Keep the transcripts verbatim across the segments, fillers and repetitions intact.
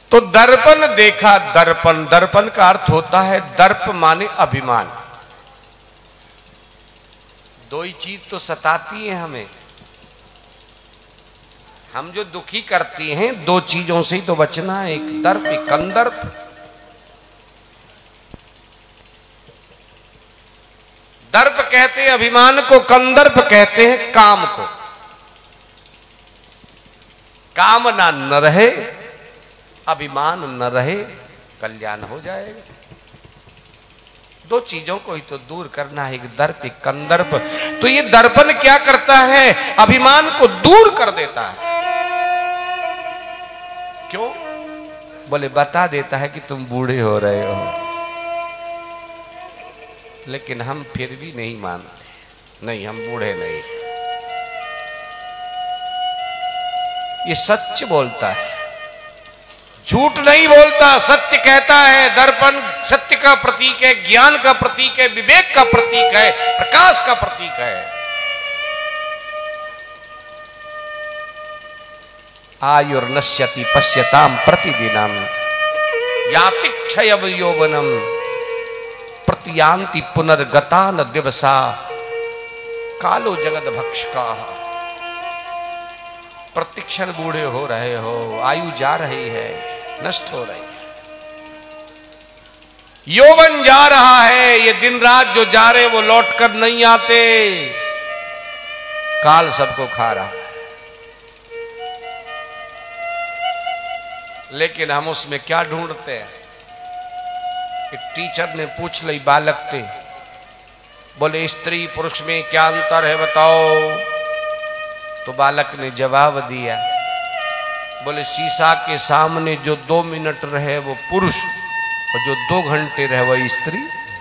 तो दर्पण देखा, दर्पण दर्पण का अर्थ होता है दर्प माने अभिमान। दो ही चीज तो सताती है हमें, हम जो दुखी करती हैं दो चीजों से ही तो बचना है, एक दर्प एक कंदर्प। दर्प कहते हैं अभिमान को, कंदर्प कहते हैं काम को। कामना न रहे, अभिमान न रहे, कल्याण हो जाएगा। दो चीजों को ही तो दूर करना है, एक दर्प एक कंदर्प। तो ये दर्पण क्या करता है? अभिमान को दूर कर देता है। क्यों? बोले बता देता है कि तुम बूढ़े हो रहे हो। लेकिन हम फिर भी नहीं मानते, नहीं हम बूढ़े नहीं। ये सच बोलता है, झूठ नहीं बोलता, सत्य कहता है। दर्पण सत्य का प्रतीक है, ज्ञान का प्रतीक है, विवेक का प्रतीक है, प्रकाश का प्रतीक है। आयुर्नश्यति पश्यताम प्रतिदिनम याति क्षयव यौवनम प्रतियान्ति पुनर्गता न दिवसा कालो जगद भक्षका। प्रतिक्षण बूढ़े हो रहे हो, आयु जा रही है, नष्ट हो रही है, यौवन जा रहा है। ये दिन रात जो जा रहे वो लौट कर नहीं आते, काल सबको खा रहा है। लेकिन हम उसमें क्या ढूंढते हैं? एक टीचर ने पूछ ली बालक से, बोले स्त्री पुरुष में क्या अंतर है बताओ। तो बालक ने जवाब दिया, बोले शीशा के सामने जो दो मिनट रहे वो पुरुष, और जो दो घंटे रहे वो स्त्री।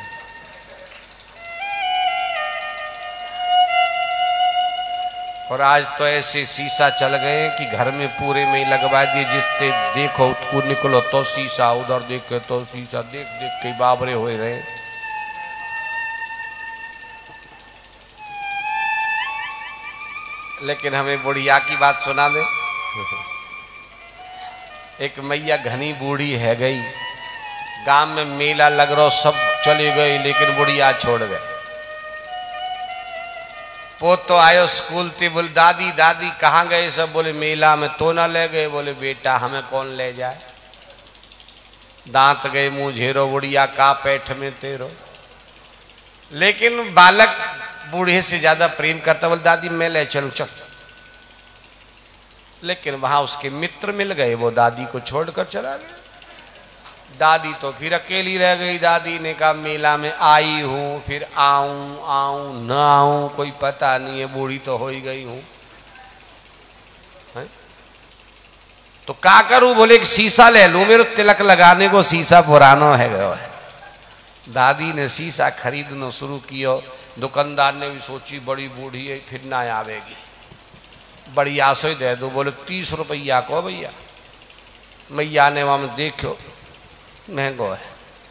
और आज तो ऐसे शीशा चल गए कि घर में पूरे में लगवा दिए, जितने देखो उसको निकलो तो शीशा, उधर देखे तो शीशा, देख देख के बाबरे हो रहे। लेकिन हमें बुढ़िया की बात सुना दे। एक मैया घनी बूढ़ी है गई, गांव में मेला लग रहा, सब चले गए लेकिन बुढ़िया छोड़ गए। पोत तो आयो स्कूल थी, बोले दादी दादी कहाँ गए सब? बोले मेला में। तो ना ले गए? बोले बेटा हमें कौन ले जाए। दांत गए मुंह झेरो, बुढ़िया का पेट में तेरो। लेकिन बालक बूढ़े से ज्यादा प्रेम करता, बोले दादी मैं ले चलूं, चल। लेकिन वहां उसके मित्र मिल गए, वो दादी को छोड़कर चला गया। दादी तो फिर अकेली रह गई। दादी ने कहा मेला में आई हूं, फिर आऊं आऊं न आऊं कोई पता नहीं है, बूढ़ी तो हो ही गई हूं, तो क्या करूं? बोले एक शीशा ले लूं, मेरे तिलक लगाने को शीशा पुराना है गयो है। दादी ने शीशा खरीदना शुरू किया। दुकानदार ने भी सोची बड़ी बूढ़ी है फिर ना आवेगी, बड़ी आसो ही दे दो। बोले तीस रुपया को भैया। मैया ने वहां देखो महंगो है,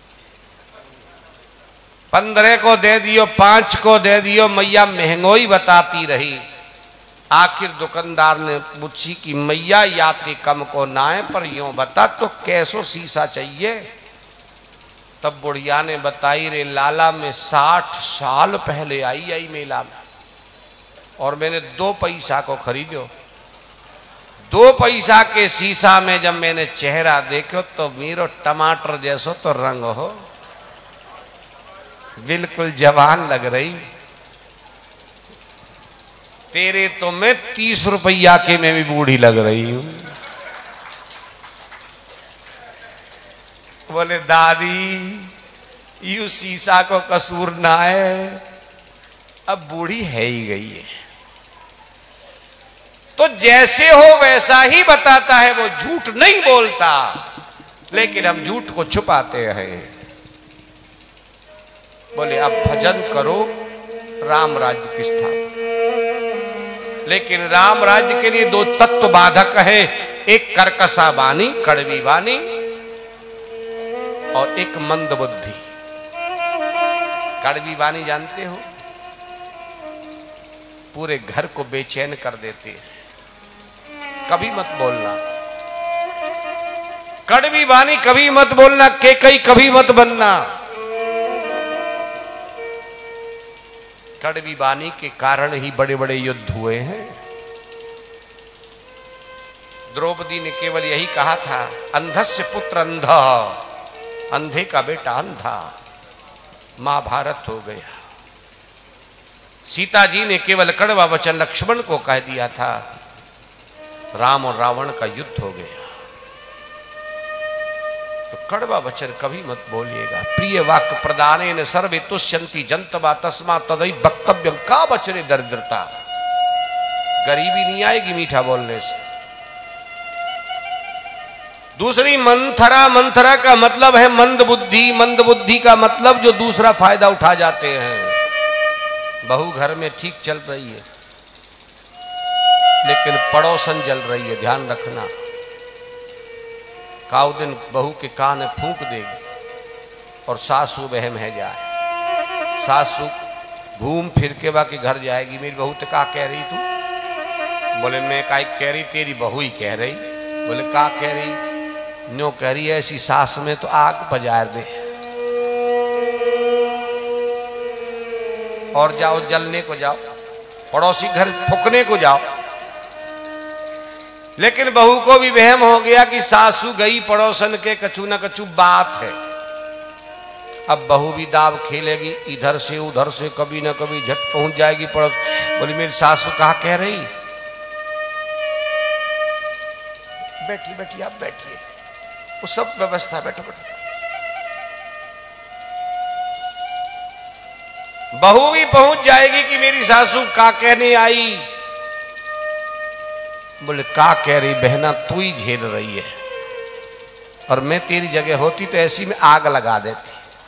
पंद्रह को दे दियो, पांच को दे दियो। मैया महंगो ही बताती रही। आखिर दुकानदार ने पूछी कि मैया याति कम को नाए, पर यूं बता तो कैसो शीशा चाहिए? तब बुढ़िया ने बताई, रे लाला में साठ साल पहले आई आई मेला में, और मैंने दो पैसा को खरीदो। दो पैसा के शीशा में जब मैंने चेहरा देखो तो मेरो टमाटर जैसो तो रंग हो, बिल्कुल जवान लग रही। तेरे तो मैं तीस रुपया के में भी बूढ़ी लग रही हूं। बोले दादी यू शीशा को कसूर ना है, अब बूढ़ी है ही गई है। तो जैसे हो वैसा ही बताता है, वो झूठ नहीं बोलता। लेकिन हम झूठ को छुपाते हैं। बोले अब भजन करो राम राज्य की स्थापना। लेकिन राम राज्य के लिए दो तत्व बाधक है, एक कर्कशा वाणी, कड़वी वाणी, और एक मंद बुद्धि। कड़वी वाणी जानते हो, पूरे घर को बेचैन कर देती है। कभी मत बोलना। कड़वी वाणी कभी मत बोलना, केकई कभी मत बनना। कड़वी वाणी के कारण ही बड़े बड़े युद्ध हुए हैं। द्रौपदी ने केवल यही कहा था, अंधस्य पुत्र अंधा, अंधे का बेटा अंधा। महाभारत हो गया। सीता जी ने केवल कड़वा वचन लक्ष्मण को कह दिया था, राम और रावण का युद्ध हो गया। तो कड़वा वचन कभी मत बोलिएगा। प्रिय वाक्य प्रदानेन सर्वे तुष्यन्ति जंतवा तस्मा तदई वक्तव्यम का वचने दरिद्रता। गरीबी नहीं आएगी मीठा बोलने से। दूसरी मंथरा, मंथरा का मतलब है मंद बुद्धि। मंद बुद्धि का मतलब जो दूसरा फायदा उठा जाते हैं। बहू घर में ठीक चल रही है लेकिन पड़ोसन जल रही है, ध्यान रखना। काउ दिन बहू के कान में फूंक देगी और सासू बहम है जाए। सासू घूम फिर के बाकी घर जाएगी, मेरी बहू तो का कह रही तू? बोले मैं का कह रही, तेरी बहू ही कह रही। बोले का कह रही? न्यो कह रही है, ऐसी सास में तो आग पजार दे और जाओ जलने को जाओ, पड़ोसी घर फूकने को जाओ। लेकिन बहू को भी वहम हो गया कि सासू गई पड़ोसन के, कछु न कछु बात है। अब बहू भी दाव खेलेगी, इधर से उधर से, कभी न कभी झट पहुंच जाएगी पड़ोस। बोली मेरी सासू कहा कह रही? बैठिए बैठिए, आप बैठिए, वो सब व्यवस्था, बैठो बैठो। बहू भी पहुंच जाएगी कि मेरी सासू का कहने आई। बोले का कह रही बहना, तू ही झेल रही है और मैं तेरी जगह होती तो ऐसी में आग लगा देती।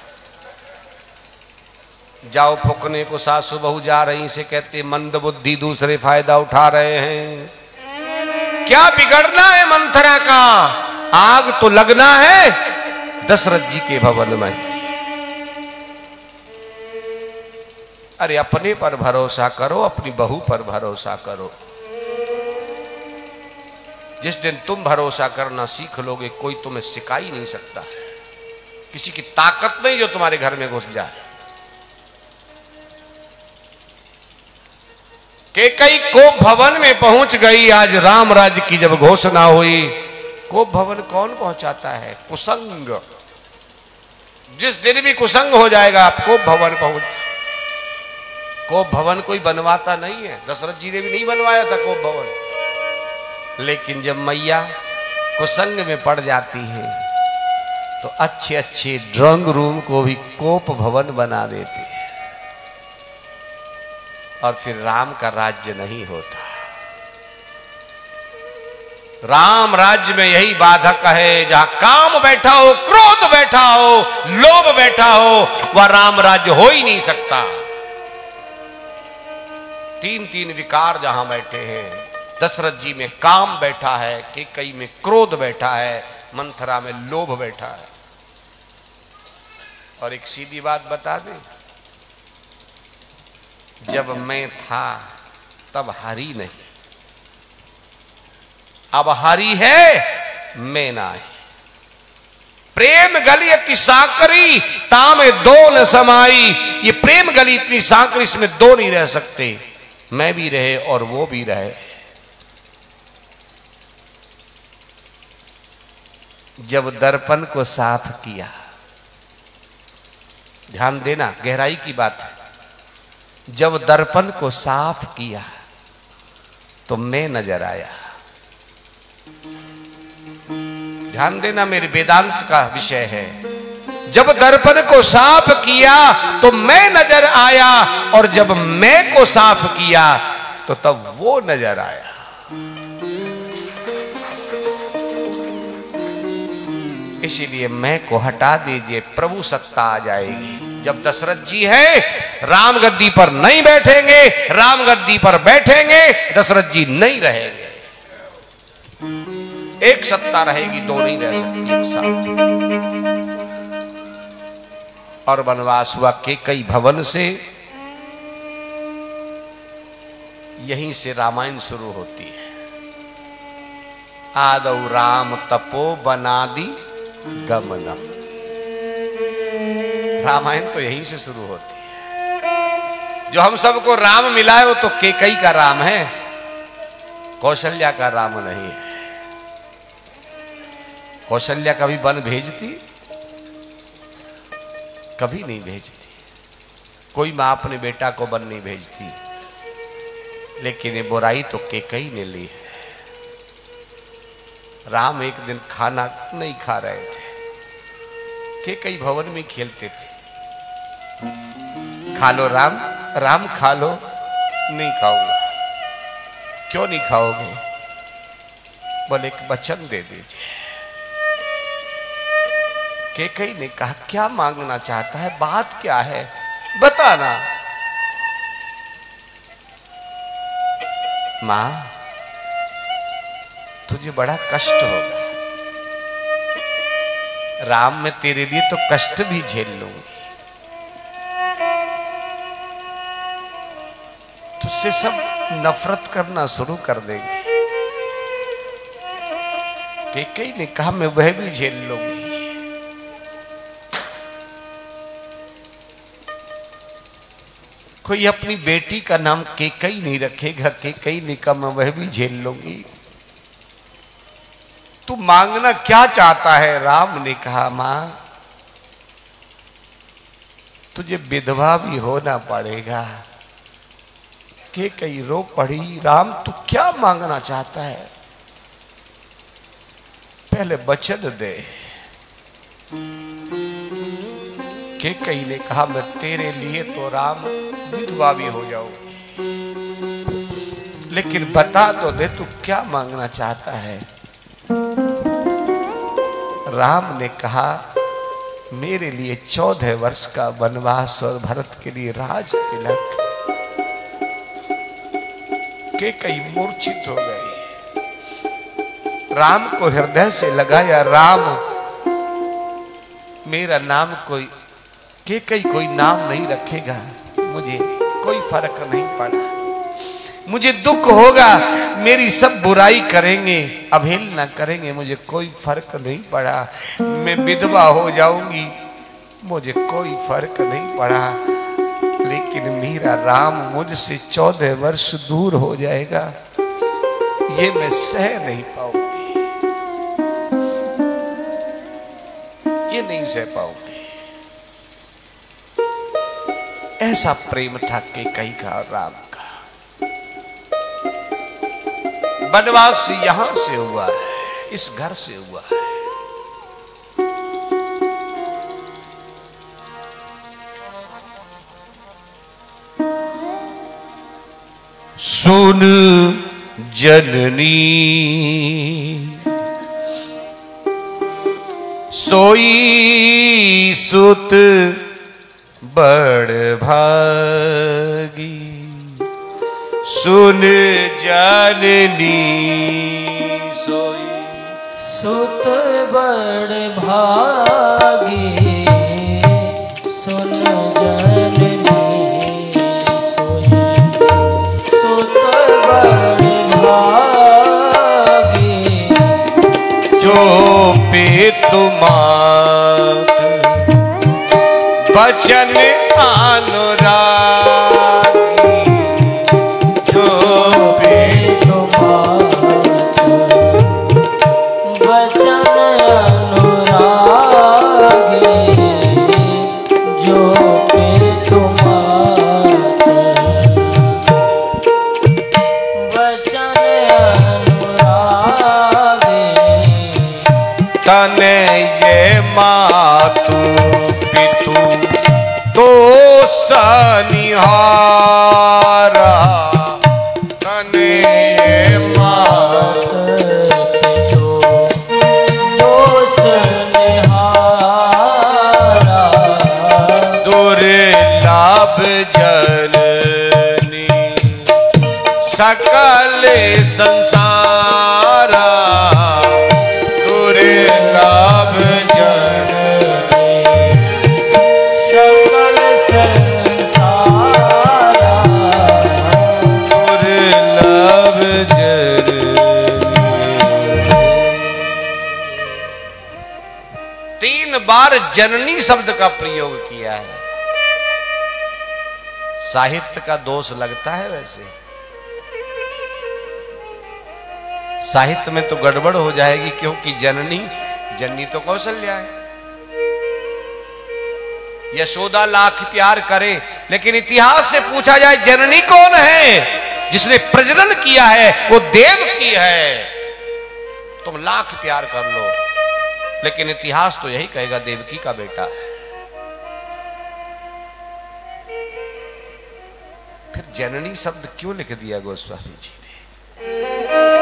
जाओ फूकने को सासू बहू जा रही से कहते मंद बुद्धि दूसरे फायदा उठा रहे हैं। क्या बिगड़ना है मंथरा का? आग तो लगना है दशरथ जी के भवन में। अरे अपने पर भरोसा करो, अपनी बहू पर भरोसा करो। जिस दिन तुम भरोसा करना सीख लोगे, कोई तुम्हें सिखा ही नहीं सकता। किसी की ताकत नहीं जो तुम्हारे घर में घुस जाए। कैकेयी कोप भवन में पहुंच गई। आज राम राज्य की जब घोषणा हुई, कोप भवन कौन पहुंचाता है? कुसंग। जिस दिन भी कुसंग हो जाएगा आप कोप भवन पहुंच। कोप भवन कोई बनवाता नहीं है, दशरथ जी ने भी नहीं बनवाया था कोप भवन। लेकिन जब मैया कुसंग में पड़ जाती है तो अच्छे अच्छे ड्राइंग रूम को भी कोप भवन बना देते हैं। और फिर राम का राज्य नहीं होता। राम राज्य में यही बाधक है, जहां काम बैठा हो, क्रोध बैठा हो, लोभ बैठा हो, वह राम राज्य हो ही नहीं सकता। तीन तीन विकार जहां बैठे हैं। दशरथ जी में काम बैठा है, कैकेयी में क्रोध बैठा है, मंथरा में लोभ बैठा है। और एक सीधी बात बता दें, जब मैं था तब हरी नहीं, अब हरी है मैं ना है। प्रेम गली अति सांकरी तामे दो न समाई। ये प्रेम गली इतनी सांकरी, इसमें दो नहीं रह सकते। मैं भी रहे और वो भी रहे। जब दर्पण को साफ किया, ध्यान देना गहराई की बात है। जब दर्पण को साफ किया तो मैं नजर आया। ध्यान देना, मेरे वेदांत का विषय है। जब दर्पण को साफ किया तो मैं नजर आया, और जब मैं को साफ किया तो तब वो नजर आया। इसीलिए मैं को हटा दीजिए, प्रभु सत्ता आ जाएगी। जब दशरथ जी है, राम गद्दी पर नहीं बैठेंगे, राम गद्दी पर बैठेंगे, दशरथ जी नहीं रहेंगे। एक सत्ता रहेगी, दो नहीं रह सकती एक साथ। और वनवास हुआ कैकेयी भवन से। यहीं से रामायण शुरू होती है। आदौ राम तपो बनादि गमनम। रामायण तो यहीं से शुरू होती है। जो हम सबको राम मिला है वो तो केकई का राम है, कौशल्या का राम नहीं है। कौशल्या कभी वन भेजती? कभी नहीं भेजती। कोई मां अपने बेटा को वन नहीं भेजती, लेकिन ये बुराई तो केकई ने ली है। राम एक दिन खाना नहीं खा रहे थे, केकई भवन में खेलते थे। खा लो राम, राम खा लो। नहीं खाऊंगा। क्यों नहीं खाओगे? बोले एक वचन दे दीजिए। केकई ने कहा क्या मांगना चाहता है, बात क्या है, बताना। मां, तुझे बड़ा कष्ट होगा। राम, मैं तेरे लिए तो कष्ट भी झेल लूंगी। तुझसे सब नफरत करना शुरू कर देंगे। केकई ने कहा मैं वह भी झेल लूंगी। कोई अपनी बेटी का नाम केकई नहीं रखेगा। केकई ने कहा मैं वह भी झेल लूंगी। तू मांगना क्या चाहता है? राम ने कहा मां, तुझे विधवा भी होना पड़ेगा। केकई रो पड़ी। राम, तू क्या मांगना चाहता है? पहले वचन दे। केकई ने कहा मैं तेरे लिए तो राम विधवा भी हो जाऊंगी, लेकिन बता तो दे तू क्या मांगना चाहता है। राम ने कहा मेरे लिए चौदह वर्ष का वनवास और भरत के लिए राज तिलक। केकई मूर्छित हो गई। राम को हृदय से लगाया। राम, मेरा नाम कोई केकई कोई नाम नहीं रखेगा, मुझे कोई फर्क नहीं पड़ा। मुझे दुख होगा, मेरी सब बुराई करेंगे, अवहेलना करेंगे, मुझे कोई फर्क नहीं पड़ा। मैं विधवा हो जाऊंगी, मुझे कोई फर्क नहीं पड़ा, लेकिन मेरा राम मुझसे चौदह वर्ष दूर हो जाएगा, ये मैं सह नहीं पाऊंगी, ये नहीं सह पाऊंगी। ऐसा प्रेम था केकई का राम का। वनवास यहां से हुआ है, इस घर से हुआ है। सुन जननी सोई सुत बड़ भागी, सुन जननी सोई सुत बड़ भागी, सुन जननी सोई सुत बड़ भागी। जो पेतुमात बचन अनुरागी, जो पेतुमात बचन अनुरागी, जो पेतुमात बचन अनुरागी। तने ये मातु पितु तो सनिहारा, तने ये मातु पितु तो सनिहारा। दुर्लभ जननी सकल संसारा, दुर्लभ जननी सकल संसारा। दुर्लभ जननी। बार जननी शब्द का प्रयोग किया है। साहित्य का दोष लगता है वैसे, साहित्य में तो गड़बड़ हो जाएगी, क्योंकि जननी जननी तो कौशल्या है। यशोदा लाख प्यार करे, लेकिन इतिहास से पूछा जाए जननी कौन है? जिसने प्रजनन किया है वो देव की है। तुम लाख प्यार कर लो, लेकिन इतिहास तो यही कहेगा देवकी का बेटा है। फिर जननी शब्द क्यों लिख दिया गोस्वामी जी ने?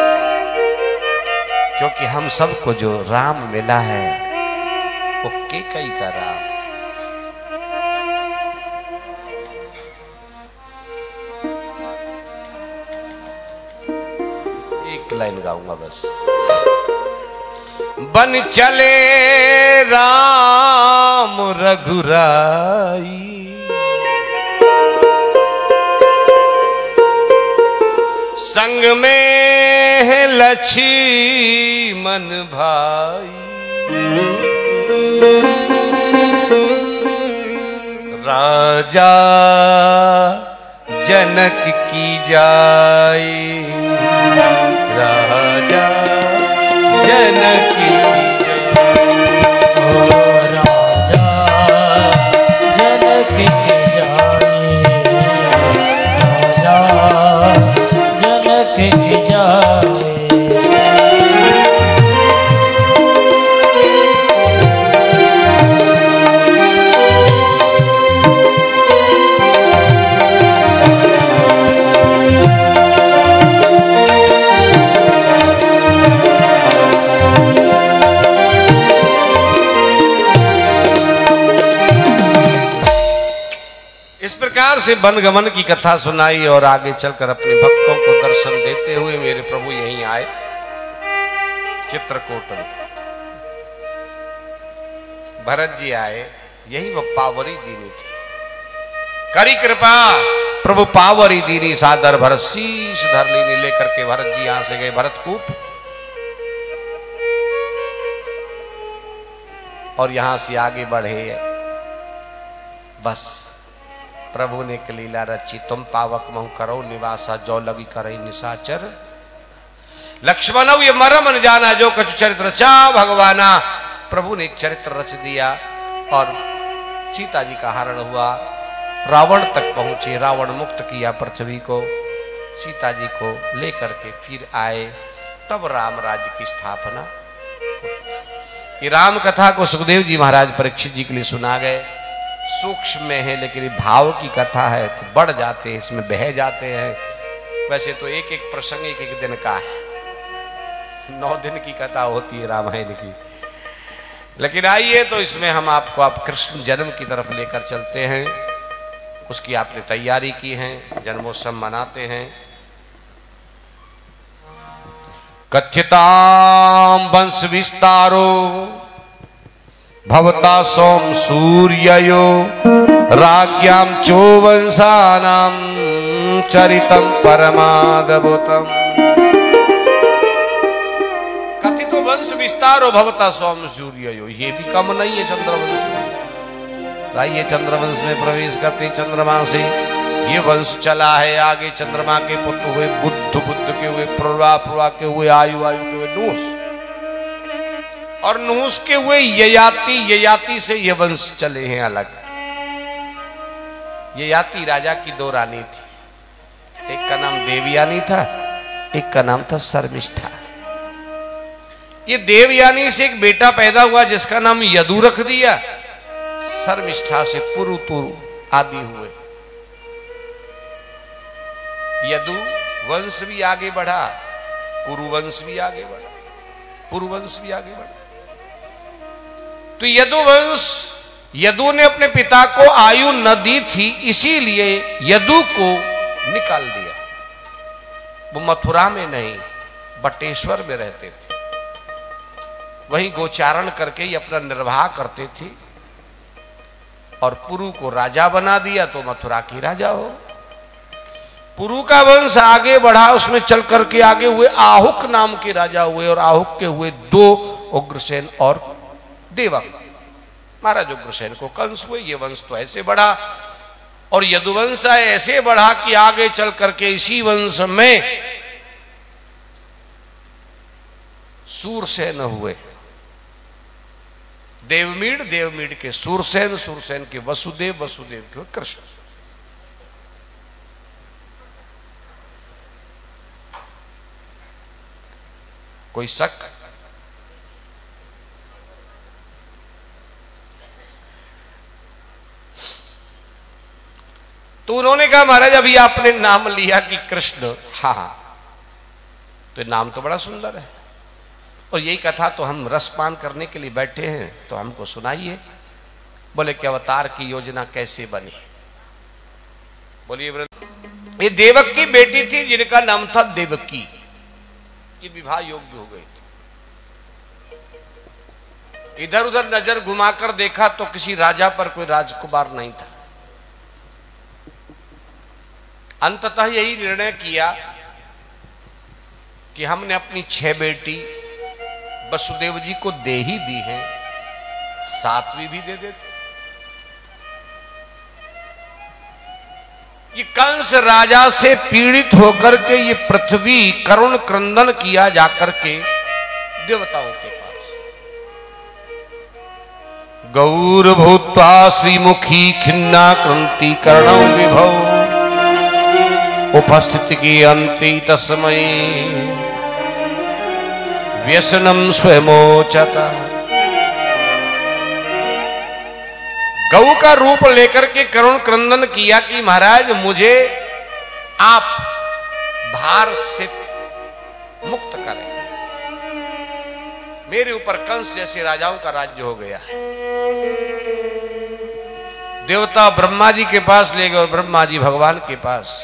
क्योंकि हम सबको जो राम मिला है वो केकई का राम। एक लाइन गाऊंगा बस। बन चले राम रघुराई, संग में है लक्ष्मण भाई, राजा जनक की जाए, राजा जनक की ओ राजा जनक की जाए, राजा जनक की जाए। से वनगमन की कथा सुनाई और आगे चलकर अपने भक्तों को दर्शन देते हुए मेरे प्रभु यहीं आए चित्रकूट में। भरत जी आए, यही वो पावरी दीनी थी। करी कृपा प्रभु पावरी दीनी सादर भरत शीश धर लीनी। लेकर के भरत जी यहां से गए भरतकूप और यहां से आगे बढ़े। बस प्रभु ने कलीला रची, तुम पावक महु करो निवासा, जो लगी करई निशाचर। लक्ष्मण ये मरम न जाना, जो कछु चरित्र चा भगवाना। प्रभु ने एक चरित्र रच दिया और सीता जी का हरण हुआ, रावण तक पहुंचे, रावण मुक्त किया पृथ्वी को, सीता जी को लेकर के फिर आए, तब राम राज्य की स्थापना। ये राम कथा को सुखदेव जी महाराज परीक्षित जी के लिए सुना गए। सूक्ष्म में है लेकिन भाव की कथा है तो बढ़ जाते हैं, इसमें बह जाते हैं। वैसे तो एक एक प्रसंग एक एक दिन का है, नौ दिन की कथा होती है रामायण की। लेकिन आइए तो इसमें हम आपको आप कृष्ण जन्म की तरफ लेकर चलते हैं। उसकी आपने तैयारी की है, जन्मोत्सव मनाते हैं। कथ्यताम वंश विस्तारो भवता सोम सूर्ययो, राज्ञाम चोवंशानाम चरितम परमाद्भुतम। कथितो वंश विस्तारो भवता सोम सूर्ययो, ये भी कम नहीं है चंद्रवंश में। आइए चंद्रवंश में प्रवेश करते, चंद्रमा से ये वंश चला है। आगे चंद्रमा के पुत्र हुए बुद्ध, बुद्ध के हुए प्रवा, प्रवा के हुए आयु, आयु के हुए नूस, और नूस के हुए ययाति, ययाति से ये वंश चले हैं अलग। ययाति राजा की दो रानी थी, एक का नाम देवयानी था, एक का नाम था शर्मिष्ठा। ये देवयानी से एक बेटा पैदा हुआ जिसका नाम यदु रख दिया। शर्मिष्ठा से पुरु तुरु आदि हुए। यदु वंश भी आगे बढ़ा, पुरुवंश भी आगे बढ़ा, पुरुवंश भी आगे बढ़ा। तो यदुवंश, यदु ने अपने पिता को आयु न दी थी, इसीलिए यदु को निकाल दिया। वो मथुरा में नहीं बटेश्वर में रहते थे, वहीं गोचारण करके ही अपना निर्वाह करते थे। और पुरु को राजा बना दिया तो मथुरा की राजा हो। पुरु का वंश आगे बढ़ा, उसमें चल करके आगे हुए आहुक नाम के राजा हुए, और आहुक के हुए दो उग्रसेन और देवक। महाराज उग्रसेन को कंस हुए। ये वंश तो ऐसे बढ़ा और यदुवंश ऐसे बढ़ा कि आगे चल करके इसी वंश में सूरसेन हुए। देवमीड़, देवमीड़ के सूरसेन, सूरसेन के वसुदेव, वसुदेव के कृष्ण। कोई शक? तो उन्होंने कहा महाराज अभी आपने नाम लिया कि कृष्ण, हाँ हाँ, तो नाम तो बड़ा सुंदर है और यही कथा तो हम रसपान करने के लिए बैठे हैं, तो हमको सुनाइए। बोले कि अवतार की योजना कैसे बनी? बोलिए ये देवक की बेटी थी जिनका नाम था देवकी। ये विवाह योग्य हो गई थी। इधर उधर नजर घुमाकर देखा तो किसी राजा पर कोई राजकुमार नहीं था। अंततः यही निर्णय किया कि हमने अपनी छह बेटी वसुदेव जी को दे ही दी है, सातवीं भी दे देते। ये कंस राजा से पीड़ित होकर के ये पृथ्वी करुण क्रंदन किया जाकर के देवताओं के पास। गौर भूत्वा श्रीमुखी खिन्ना क्रांति कर्णौ विभौ उपस्थिति की अंति तस्मै व्यसनम स्वयमोचता। गौ का रूप लेकर के करुण क्रंदन किया कि महाराज मुझे आप भार से मुक्त करें, मेरे ऊपर कंस जैसे राजाओं का राज्य हो गया है। देवता ब्रह्मा जी के पास ले गए और ब्रह्मा जी भगवान के पास।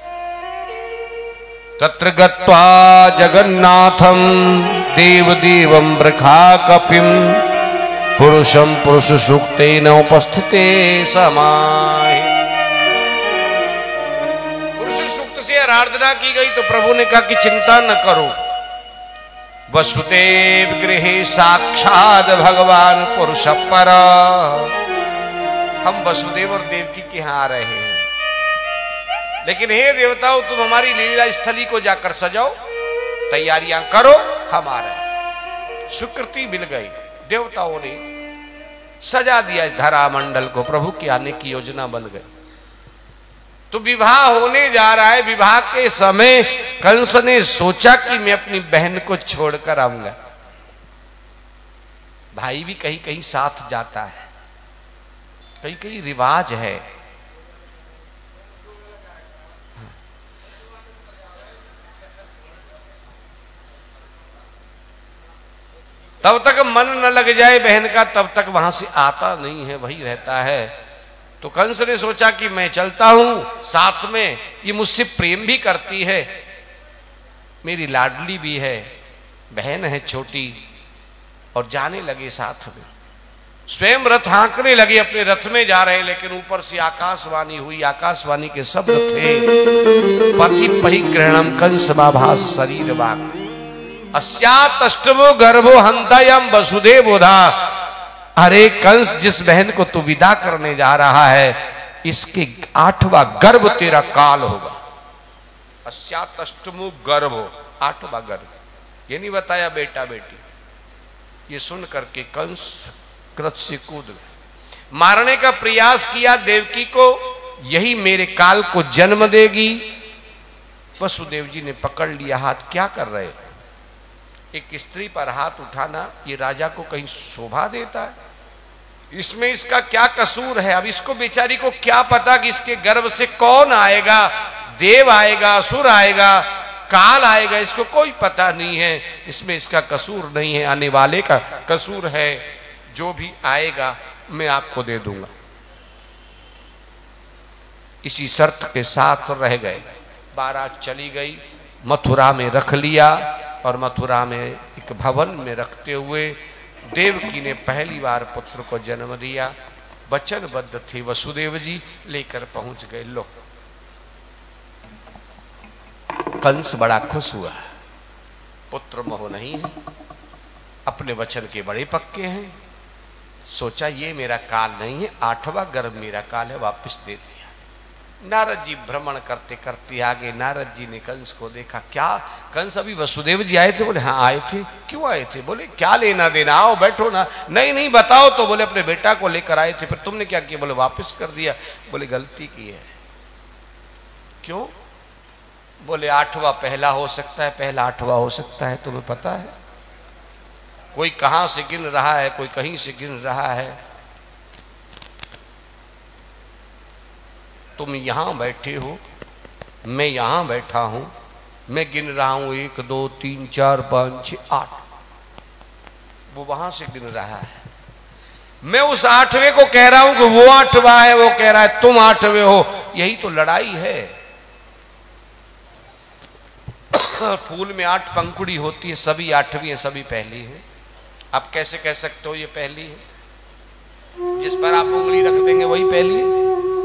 तत्र गत्वा जगन्नाथम देवदेवं वृखा कपिम पुरुषम पुरुष सूक्तेन उपस्थिते समाय। पुरुष सूक्त से आराधना की गई तो प्रभु ने कहा कि चिंता न करो, वसुदेव गृहे साक्षात भगवान पुरुष पर। हम वसुदेव और देवकी के यहां आ रहे हैं, लेकिन हे देवताओं तुम हमारी लीला स्थली को जाकर सजाओ, तैयारियां करो, हम आ रहे हैं। स्वीकृति मिल गई, देवताओं ने सजा दिया इस धरा मंडल को, प्रभु के आने की योजना बन गई। तो विवाह होने जा रहा है। विवाह के समय कंस ने सोचा कि मैं अपनी बहन को छोड़कर आऊंगा। भाई भी कहीं कहीं साथ जाता है, कहीं कहीं रिवाज है। तब तक मन न लग जाए बहन का, तब तक वहां से आता नहीं है, वही रहता है। तो कंस ने सोचा कि मैं चलता हूं साथ में, ये मुझसे प्रेम भी करती है, मेरी लाडली भी है, बहन है छोटी। और जाने लगे साथ में, स्वयं रथ हाँकने लगे, अपने रथ में जा रहे, लेकिन ऊपर से आकाशवाणी हुई। आकाशवाणी के शब्द थे, पति परिग्रहणम कंस बाभास शरीर वाक अस्यात अष्टमो गर्भो हंतायम वसुदेवोधा। अरे कंस, जिस बहन को तू विदा करने जा रहा है, इसके आठवां गर्भ तेरा काल होगा। अस्यात अष्टमो गर्भो, आठवां गर्भ, ये नहीं बताया बेटा बेटी। ये सुन करके कंस क्रोध से कूद गए, मारने का प्रयास किया देवकी को, यही मेरे काल को जन्म देगी। वसुदेव जी ने पकड़ लिया हाथ। क्या कर रहे हो? एक स्त्री पर हाथ उठाना ये राजा को कहीं शोभा देता है? इसमें इसका क्या कसूर है? अब इसको बेचारी को क्या पता कि इसके गर्भ से कौन आएगा, देव आएगा, असुर आएगा, काल आएगा, इसको कोई पता नहीं है। इसमें इसका कसूर नहीं है, आने वाले का कसूर है। जो भी आएगा मैं आपको दे दूंगा। इसी शर्त के साथ रह गए। बारात चली गई, मथुरा में रख लिया और मथुरा में एक भवन में रखते हुए देवकी ने पहली बार पुत्र को जन्म दिया। वचनबद्ध थे वसुदेव जी, लेकर पहुंच गए। लो, कंस बड़ा खुश हुआ, पुत्र मोह नहीं है, अपने वचन के बड़े पक्के हैं। सोचा ये मेरा काल नहीं है, आठवां गर्भ मेरा काल है, वापस दे दिया। नारद जी भ्रमण करते करते आगे, नारद जी ने कंस को देखा। क्या कंस अभी वसुदेव जी आए थे? बोले हाँ आए थे। क्यों आए थे? बोले क्या लेना देना, आओ बैठो ना। नहीं नहीं बताओ तो। बोले अपने बेटा को लेकर आए थे। फिर तुमने क्या किया? बोले वापस कर दिया। बोले गलती की है। क्यों? बोले आठवां पहला हो सकता है, पहला आठवां हो सकता है, तुम्हें पता है? कोई कहां से गिन रहा है, कोई कहीं से गिन रहा है। तुम यहां बैठे हो, मैं यहां बैठा हूं, मैं गिन रहा हूं एक दो तीन चार पांच छह आठ, वो वहां से गिन रहा है। मैं उस आठवें को कह रहा हूं कि वो आठवां है, वो कह रहा है तुम आठवें हो। यही तो लड़ाई है। फूल में आठ पंखुड़ी होती है, सभी आठवीं है, सभी पहली है। आप कैसे कह सकते हो ये पहली है? जिस पर आप उंगली रख देंगे वही पहली है।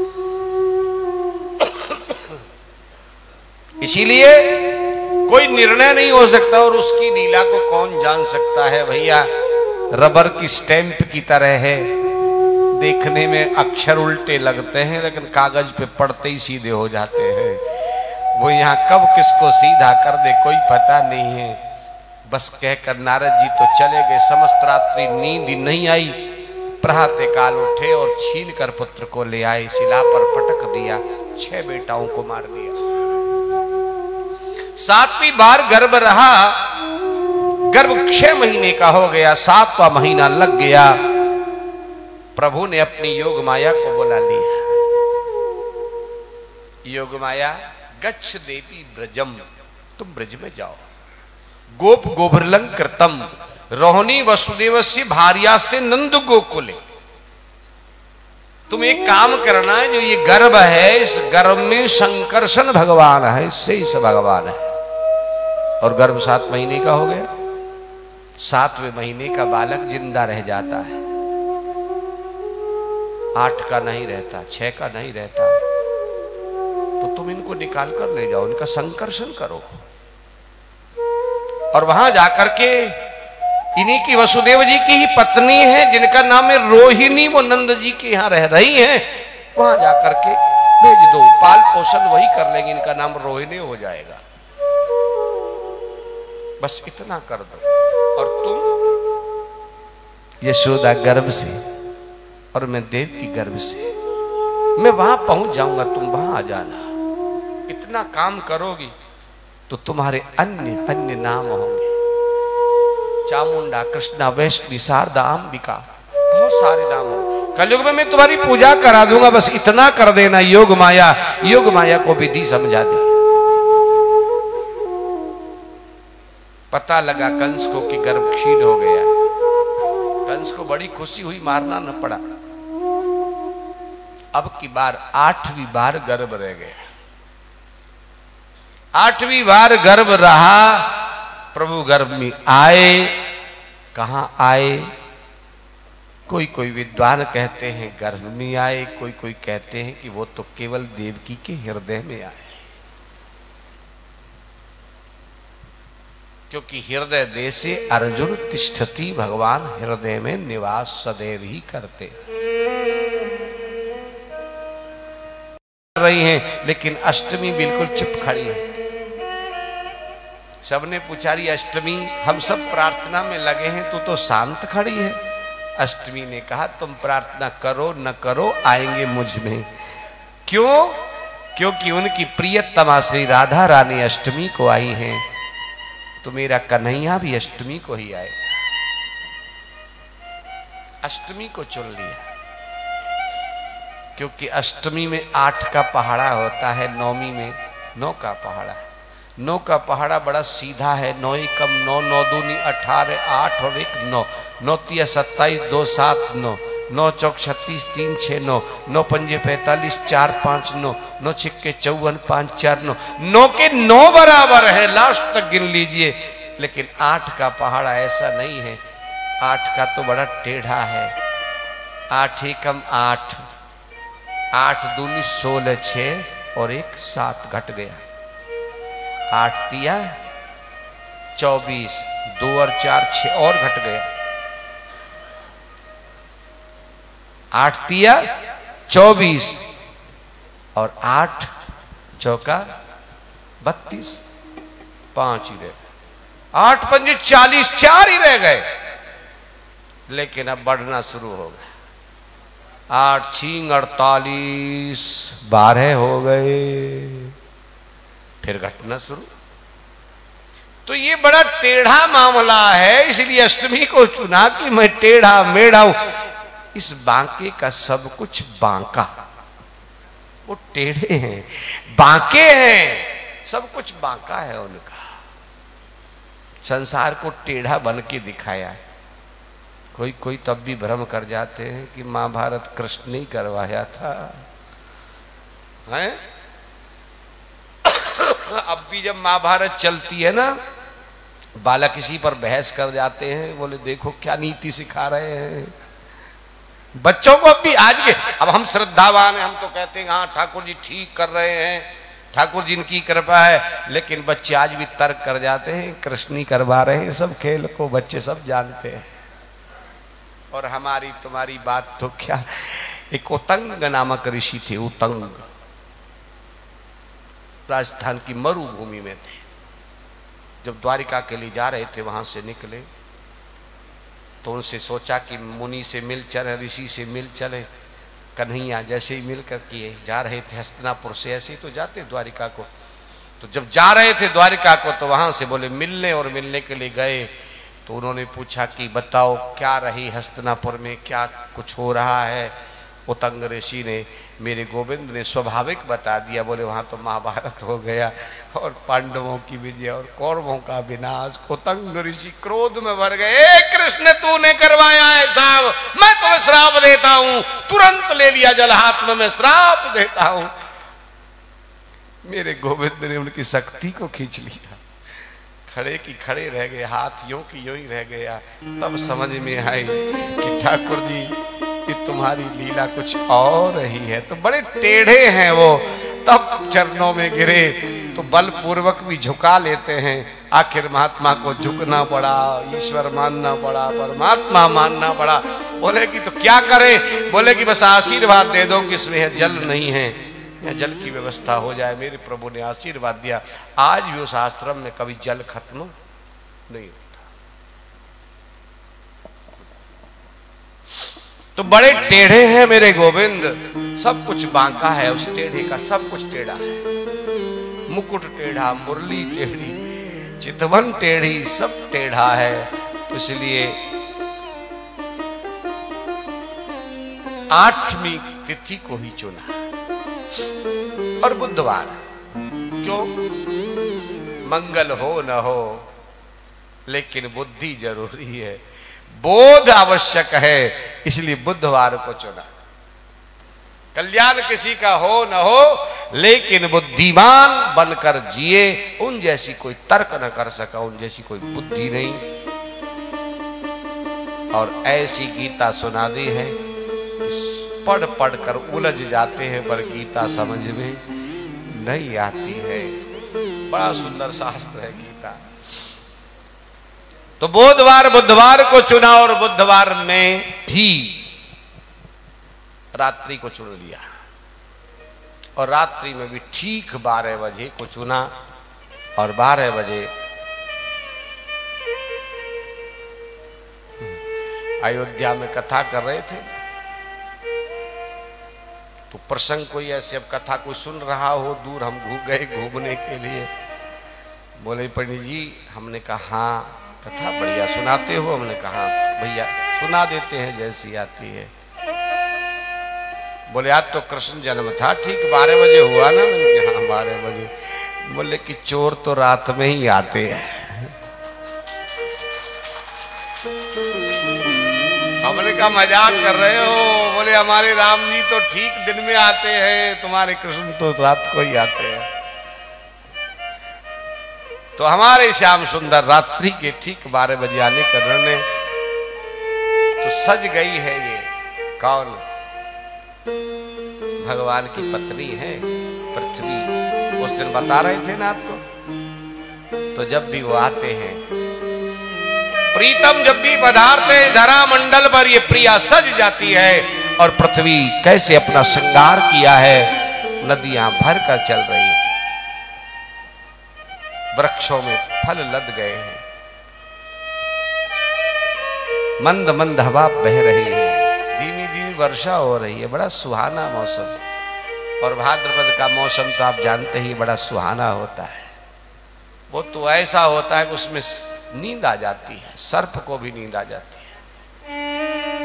इसीलिए कोई निर्णय नहीं हो सकता, और उसकी लीला को कौन जान सकता है भैया। रबर की स्टैंप की तरह है, देखने में अक्षर उल्टे लगते हैं लेकिन कागज पे पढ़ते ही सीधे हो जाते हैं। वो यहाँ कब किसको सीधा कर दे कोई पता नहीं है। बस कहकर नारद जी तो चले गए। समस्त रात्रि नींद नहीं आई। प्रभाते काल उठे और छीन कर पुत्र को ले आए, शिला पर पटक दिया, छह बेटाओं को मार दिया। सातवीं बार गर्भ रहा, गर्भ छह महीने का हो गया, सातवां महीना लग गया। प्रभु ने अपनी योग माया को बुला लिया। योग माया गच्छ देवी ब्रजम, तुम ब्रज में जाओ। गोप गोभरलं कृतम रोहिणी वसुदेवस्य भार्यास्ते नंद गोकुले। तुम एक काम करना है, जो ये गर्भ है इस गर्भ में संकर्षण भगवान है, इससे ही भगवान है। और गर्भ सात महीने का हो गया। सातवें महीने का बालक जिंदा रह जाता है, आठ का नहीं रहता, छह का नहीं रहता। तो तुम इनको निकाल कर ले जाओ, इनका संकर्षण करो। और वहां जाकर के इन्हीं की वसुदेव जी की ही पत्नी है जिनका नाम है रोहिणी, वो नंद जी के यहां रह रही हैं, वहां जाकर के भेज दो। पाल पोषण वही कर लेंगे, इनका नाम रोहिणी हो जाएगा। बस इतना कर दो। और तुम यशोदा गर्भ से और मैं देवकी गर्भ से, मैं वहां पहुंच जाऊंगा, तुम वहां आ जाना। इतना काम करोगी तो तुम्हारे अन्य अन्य नाम होंगे। चामुंडा, कृष्णा, वैष्णवी, शारदा, अंबिका, बहुत सारे नाम होंगे। कलयुग में मैं तुम्हारी पूजा करा दूंगा। बस इतना कर देना। योग माया, योग माया को विधि समझा दी। पता लगा कंस को कि गर्भ क्षीण हो गया। कंस को बड़ी खुशी हुई, मारना न पड़ा। अब की बार आठवीं बार गर्भ रह गया। आठवीं बार गर्भ रहा। प्रभु गर्भ में आए। कहां आए? कोई कोई विद्वान कहते हैं गर्भ में आए, कोई कोई कहते हैं कि वो तो केवल देवकी के हृदय में आए, क्योंकि हृदय देशे अर्जुन तिष्ठति, भगवान हृदय में निवास सदैव ही करते रही हैं। लेकिन अष्टमी बिल्कुल चुप खड़ी है। सबने पूछा रही अष्टमी, हम सब प्रार्थना में लगे हैं, तू तो शांत खड़ी है। अष्टमी ने कहा तुम प्रार्थना करो न करो, आएंगे मुझ में। क्यों? क्योंकि उनकी प्रियतमा श्री राधा रानी अष्टमी को आई हैं, तो मेरा कन्हैया भी अष्टमी को ही आए। अष्टमी को चुन लिया, क्योंकि अष्टमी में आठ का पहाड़ा होता है, नौमी में नौ का पहाड़ा है। नौ का पहाड़ा बड़ा सीधा है। नौ एकम नौ, नौ दूनी अठारह, आठ और एक नौ, नौ तिया सत्ताईस, दो सात नौ, नौ चौक छत्तीस, तीन छः नौ, नौ पंजे पैंतालीस, चार पाँच नौ, नौ छिक्के चौवन, पाँच चार नौ, नौ के नौ बराबर है। लास्ट तक गिन लीजिए। लेकिन आठ का पहाड़ा ऐसा नहीं है। आठ का तो बड़ा टेढ़ा है। आठ एकम आठ, आठ दूनी सोलह, छः और एक सात घट गया। आठ तिया चौबीस, दो और चार छह और घट गया। आठ तिया चौबीस और आठ चौका बत्तीस, पांच ही रह, आठ पंजे चालीस, चार ही रह गए। लेकिन अब बढ़ना शुरू हो गया। आठ छींग अड़तालीस, बारह हो गए। फिर घटना शुरू। तो ये बड़ा टेढ़ा मामला है, इसलिए अष्टमी को चुना कि मैं टेढ़ा मेढ़ा हूं। इस बांके का सब कुछ बांका, वो टेढ़े हैं, बांके हैं, सब कुछ बांका है उनका। संसार को टेढ़ा बन के दिखाया है। कोई कोई तब भी भ्रम कर जाते हैं कि महाभारत कृष्ण ने करवाया था, हैं? अब भी जब महाभारत चलती है ना, बालक इसी पर बहस कर जाते हैं, बोले देखो क्या नीति सिखा रहे हैं बच्चों को। अब भी आज के, अब हम श्रद्धावान हैं, हम तो कहते हैं हाँ ठाकुर जी ठीक कर रहे हैं, ठाकुर जी की कृपा है। लेकिन बच्चे आज भी तर्क कर जाते हैं कृष्ण ही करवा रहे हैं सब खेल को, बच्चे सब जानते हैं। और हमारी तुम्हारी बात तो क्या। एक उतंग नामक ऋषि थे, उतंग, राजस्थान की मरुभूमि में थे। जब द्वारिका के लिए जा रहे थे, वहां से निकले तो उनसे सोचा कि मुनि से मिल चले, ऋषि से मिल चले। कन्हैया जैसे ही मिल कर के जा रहे थे हस्तिनापुर से, ऐसे ही तो जाते द्वारिका को। तो जब जा रहे थे द्वारिका को तो वहां से बोले मिलने, और मिलने के लिए गए तो उन्होंने पूछा कि बताओ क्या रही हस्तिनापुर में, क्या कुछ हो रहा है। उतंग ऋषि ने, मेरे गोविंद ने स्वाभाविक बता दिया। बोले वहां तो महाभारत हो गया और पांडवों की विजय और कौरवों का विनाश। उतंग ऋषि क्रोध में भर गए, कृष्ण तूने करवाया है साहब, मैं तुम्हें श्राप देता हूं। तुरंत ले लिया जल हाथ में, मैं श्राप देता हूं। मेरे गोविंद ने उनकी शक्ति को खींच लिया, खड़े की खड़े रह गए, हाथ यूं की यूं ही रह गया। तब समझ में आई कि ठाकुर जी कि तुम्हारी लीला कुछ और ही है। तो बड़े टेढ़े हैं वो। तब चरणों में गिरे तो बलपूर्वक भी झुका लेते हैं। आखिर महात्मा को झुकना पड़ा, ईश्वर मानना पड़ा, परमात्मा मानना पड़ा। बोले कि तो क्या करें। बोले कि बस आशीर्वाद दे दो कि इसमें जल नहीं है, या जल की व्यवस्था हो जाए। मेरे प्रभु ने आशीर्वाद दिया। आज भी उस आश्रम में कभी जल खत्म नहीं होता। तो बड़े टेढ़े हैं मेरे गोविंद, सब कुछ बांका है उस टेढ़े का, सब कुछ टेढ़ा है। मुकुट टेढ़ा, मुरली टेढ़ी, चितवन टेढ़ी, सब टेढ़ा है। तो इसलिए आठवीं तिथि को ही चुना और बुधवार। क्यों? मंगल हो न हो लेकिन बुद्धि जरूरी है, बोध आवश्यक है, इसलिए बुधवार को चुना। कल्याण किसी का हो न हो लेकिन बुद्धिमान बनकर जिए। उन जैसी कोई तर्क न कर सका, उन जैसी कोई बुद्धि नहीं। और ऐसी गीता सुना दी है, पढ़ पढ़ कर उलझ जाते हैं पर गीता समझ में नहीं आती है। बड़ा सुंदर शास्त्र है गीता। तो बुधवार बुधवार को चुना और बुधवार में भी रात्रि को चुन लिया। और रात्रि में भी ठीक बारह बजे को चुना और बारह बजे अयोध्या में कथा कर रहे थे। तो प्रसंग कोई ऐसे, अब कथा कोई सुन रहा हो, दूर हम घूम गए घूमने के लिए। बोले पंडित जी, हमने कहा हाँ कथा बढ़िया सुनाते हो। हमने कहा भैया सुना देते हैं जैसी आती है। बोले आज तो कृष्ण जन्म था, ठीक बारह बजे हुआ ना। मैंने कहा हाँ बारह बजे। बोले कि चोर तो रात में ही आते हैं। हमने कहा मजाक कर रहे हो। बोले हमारे राम जी तो ठीक दिन में आते हैं, तुम्हारे कृष्ण तो रात को ही आते हैं। तो हमारे श्याम सुंदर रात्रि के ठीक बारह बजे आने का निर्णय। तो सज गई है ये कौन? भगवान की पत्नी है पृथ्वी। उस दिन बता रहे थे ना आपको। तो जब भी वो आते हैं, प्रीतम जब भी पधारते हैं धरा मंडल पर, ये प्रिया सज जाती है और पृथ्वी कैसे अपना श्रृंगार किया है, नदियां भर कर चल रही हैं, वृक्षों में फल लद गए हैं, मंद मंद हवा बह रही है, धीमी धीमी वर्षा हो रही है, बड़ा सुहाना मौसम। और भाद्रपद का मौसम तो आप जानते ही बड़ा सुहाना होता है, वो तो ऐसा होता है कि उसमें नींद आ जाती है, सर्प को भी नींद आ जाती है।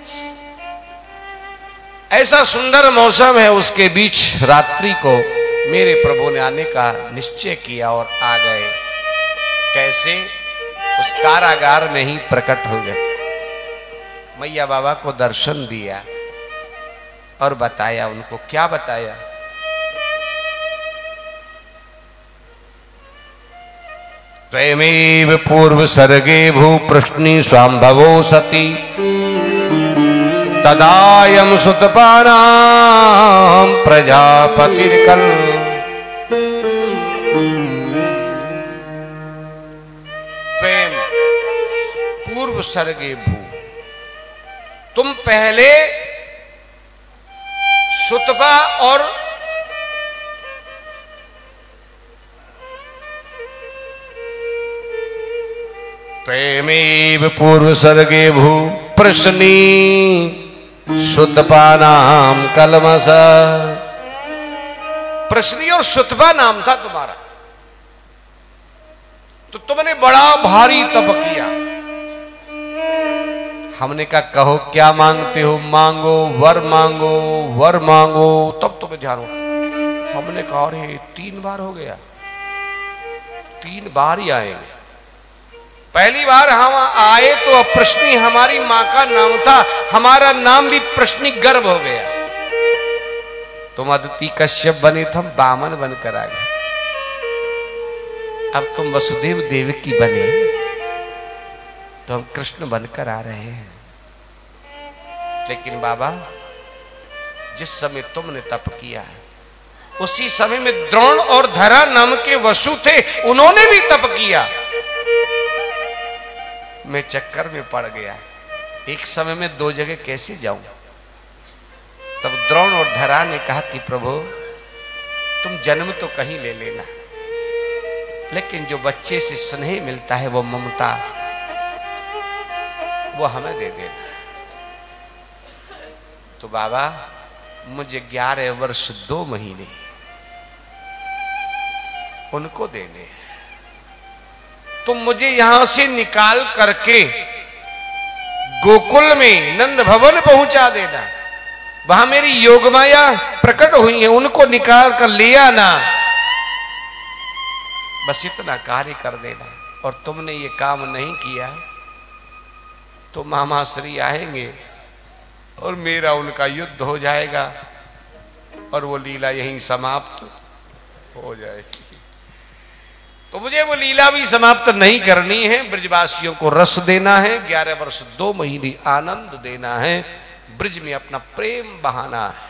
ऐसा सुंदर मौसम है, उसके बीच रात्रि को मेरे प्रभु ने आने का निश्चय किया और आ गए। कैसे? उस कारागार में ही प्रकट हो गए, मैया बाबा को दर्शन दिया और बताया उनको। क्या बताया? प्रेमेव पूर्व सर्गे भू प्रश्नि स्वाम्भवो सती तदायम सुतपानां प्रजापतिर्कल। प्रेम पूर्व सर्गे भू, तुम पहले सुतपा और प्रेमेव पूर्व सर्गे भू प्रश्नी सुतपा नाम कलमस। प्रश्नी और सुतपा नाम था तुम्हारा, तो तुमने बड़ा भारी तप किया। हमने कहा कहो क्या मांगते हो? मांगो वर मांगो वर मांगो। तब तुम्हें ध्यान हो। हमने कहा अरे तीन बार हो गया, तीन बार ही आएंगे। पहली बार हम आए तो प्रश्नी हमारी मां का नाम था, हमारा नाम भी प्रश्नी गर्भ हो गया। तुम अदिति कश्यप बने थे, हम बामन बनकर आ गए। अब तुम वसुदेव देवकी बने तो हम कृष्ण बनकर आ रहे हैं। लेकिन बाबा जिस समय तुमने तप किया है उसी समय में द्रोण और धरा नाम के वसु थे, उन्होंने भी तप किया। मैं चक्कर में पड़ गया, एक समय में दो जगह कैसे जाऊं? तब द्रोण और धरा ने कहा कि प्रभु तुम जन्म तो कहीं ले लेना, लेकिन जो बच्चे से स्नेह मिलता है वो ममता, वो हमें दे देना। तो बाबा मुझे ग्यारह वर्ष दो महीने उनको देने, तुम मुझे यहां से निकाल करके गोकुल में नंद भवन पहुंचा देना। वहां मेरी योगमाया प्रकट हुई है, उनको निकाल कर ले आना। बस इतना कार्य कर देना। और तुमने ये काम नहीं किया तो मामा श्री आएंगे और मेरा उनका युद्ध हो जाएगा और वो लीला यहीं समाप्त हो जाएगी। तो मुझे वो लीला भी समाप्त नहीं करनी है, ब्रजवासियों को रस देना है, ग्यारह वर्ष दो महीने आनंद देना है, ब्रज में अपना प्रेम बहाना है।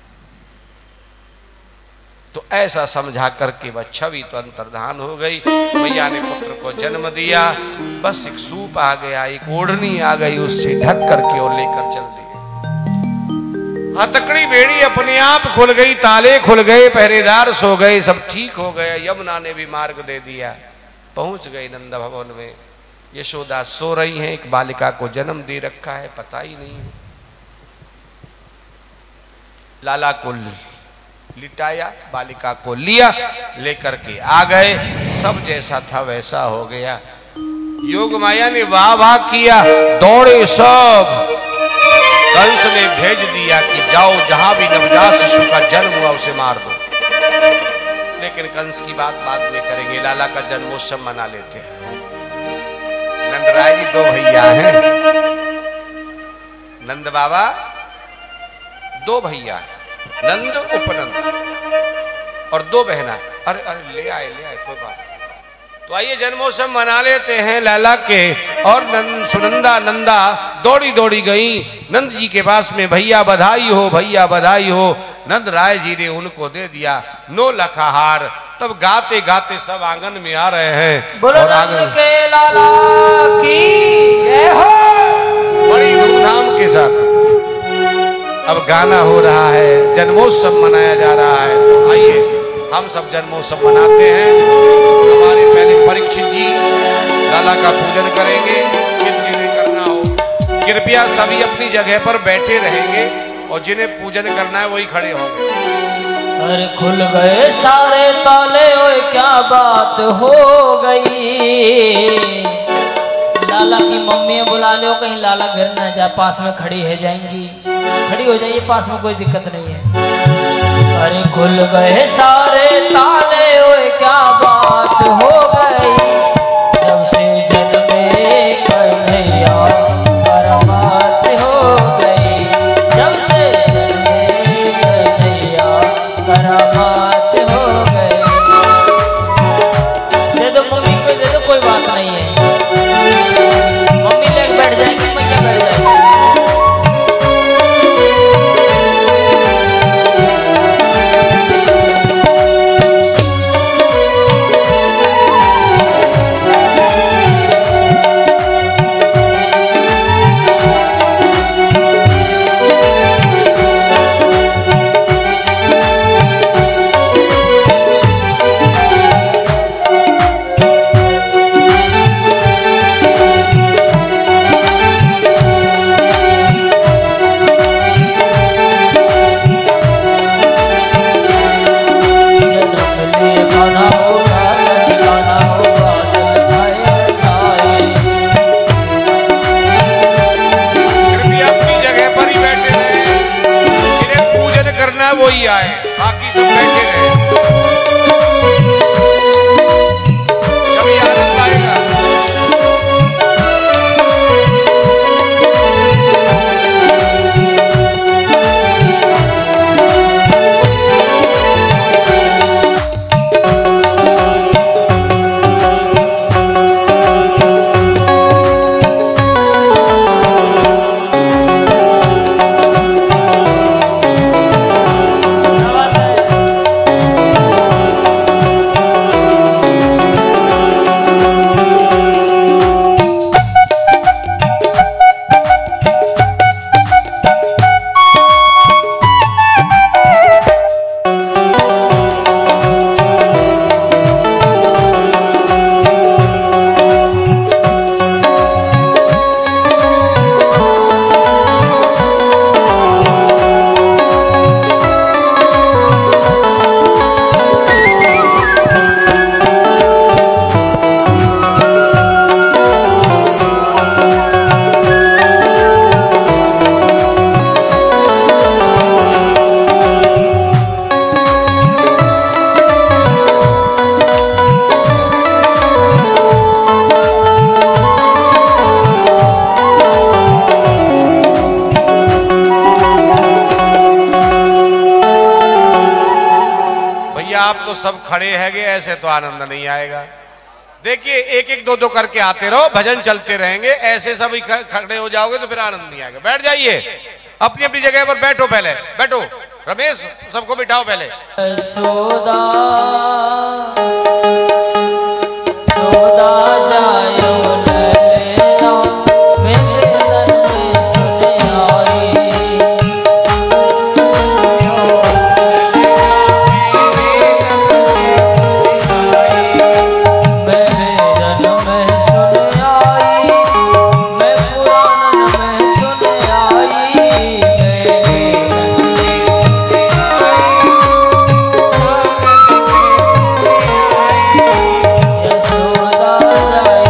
तो ऐसा समझा करके वह छवि तो अंतर्धान हो गई। मैया ने पुत्र को जन्म दिया, बस एक सूप आ गया, एक ओढ़नी आ गई, उससे ढक करके और लेकर चल दिए। हथकड़ी बेड़ी अपने आप खुल गई, ताले खुल गए, पहरेदार सो गए, सब ठीक हो गया। यमुना ने भी मार्ग दे दिया, पहुंच गई नंद भवन में। यशोदा सो रही हैं, एक बालिका को जन्म दे रखा है, पता ही नहीं है। लाला को लिटाया, बालिका को लिया, लेकर के आ गए। सब जैसा था वैसा हो गया। योग माया ने वाह वाह किया, दौड़े सब। कंस ने भेज दिया कि जाओ जहां भी नवजात शिशु का जन्म हुआ उसे मार दो। लेकिन कंस की बात बाद में करेंगे, लाला का जन्मोत्सव मना लेते हैं। नंद राय जी दो भैया हैं, नंद बाबा दो भैया हैं, नंद उपनंद और दो बहना। अरे अरे ले आए ले आए कोई बात। तो आइए जन्मोत्सव मना लेते हैं लाला के। और नंद सुनंदा नंदा दौड़ी दौड़ी गई नंद जी के पास में, भैया बधाई हो भैया बधाई हो। नंद राय जी ने उनको दे दिया नो लखा हार। तब गाते गाते सब आंगन में आ रहे हैं और आंगन के लाला की जय हो, बड़ी धूमधाम के साथ अब गाना हो रहा है, जन्मोत्सव मनाया जा रहा है। तो आइए हम सब जन्मोत्सव मनाते हैं। हमारे पहले परीक्षित जी लाला का पूजन करेंगे। जिन जिन्हें करना हो कृपया सभी अपनी जगह पर बैठे रहेंगे और जिन्हें पूजन करना है वही खड़े होंगे। अरे खुल गए सारे ताले, ओए क्या बात हो गई। लाला की मम्मी बुला लो, कहीं लाला घर न जाए, पास में खड़ी है जाएंगी। खड़ी हो जाइए, पास में कोई दिक्कत नहीं है। अरे खुल गए सारे ताले, ओए क्या बात हो गई। जब से जन्मे कन्हैया बर्बाद हो गई। जब से जन्मे कन्हैया बर्बाद हो गई। दे दो मम्मी को, दे दो, कोई बात नहीं है। मम्मी लेके बैठ जाएंगी, मैया बैठ जाएंगी। वही आए, बाकी सब बैठे रहे। जब आनंद आएगा। आप तो सब खड़े हैगे, ऐसे तो आनंद नहीं आएगा। देखिए एक एक दो दो करके आते रहो, भजन चलते रहेंगे। ऐसे सभी खड़े हो जाओगे तो फिर आनंद नहीं आएगा। बैठ जाइए, अपनी अपनी जगह पर बैठो। पहले बैठो, रमेश सबको बिठाओ पहले। सोदा सोदा जायो लैला, मेरे तन में सुने आई। यशोदा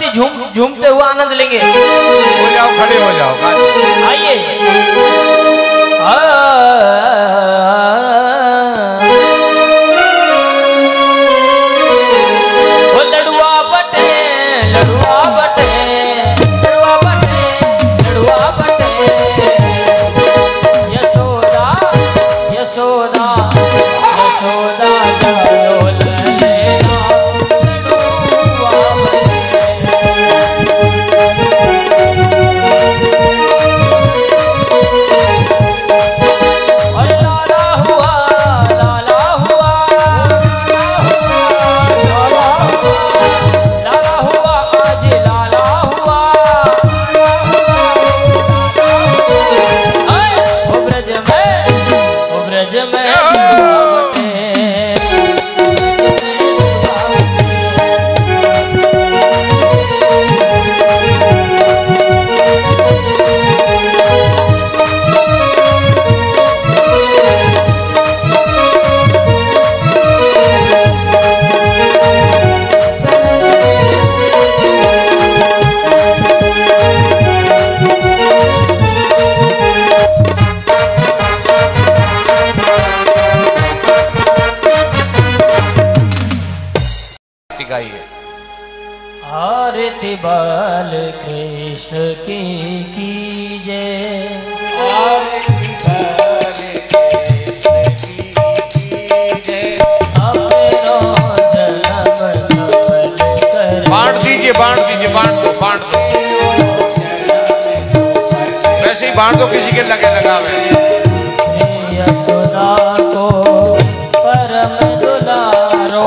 भी झूम झूमते हुए आनंद लेंगे। हो जाओ, खड़े हो जाओ। आइए। वो लड़ुआ बटे लड़ुआ बटे लड़ुआ बटे लड़ुआ बटे यशोदा यशोदा यशोदा जालो ललेना लड़ुआ और लाला हुआ लाला हुआ लाला हुआ लाला हुआ आज लाला हुआ ओ ब्रज में ओ ब्रज में गाइए। आरती बाल कृष्ण की कीजय, आरती बाल कृष्ण की कीजय। अपनो जन्म सफल कर। बांट दीजिए, बांट दीजिए, बांट दो, बांट दो। वैसे ही बांट दो, किसी के लगे लगावे। यशोदा को परम दुलारो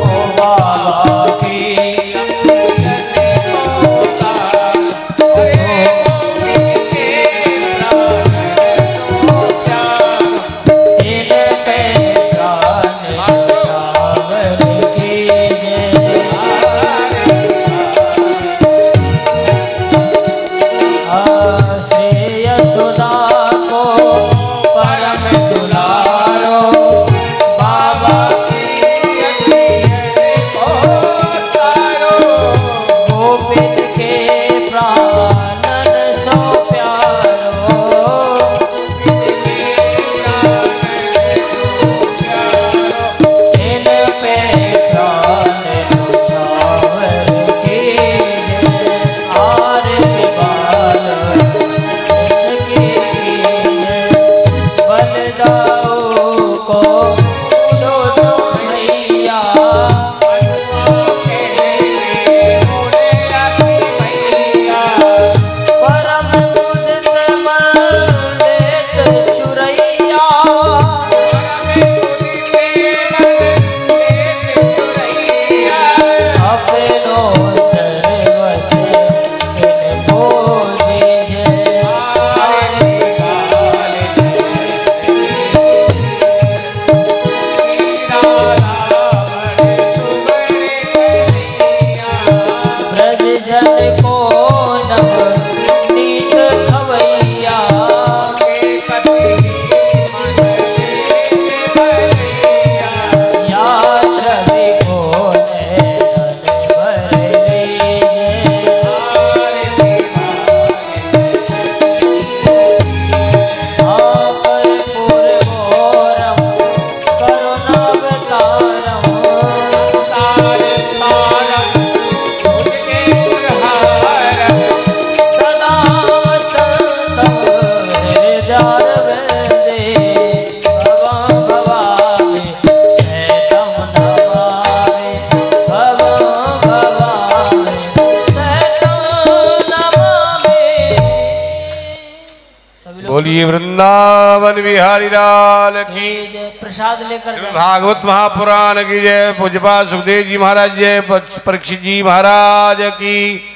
बोलिए वृंदावन बिहारी लाल की जय। प्रसाद लेकर जाए। भागवत महापुराण की जय। पूज्यपाद सुखदेव जी महाराज जय। परीक्षित जी महाराज की।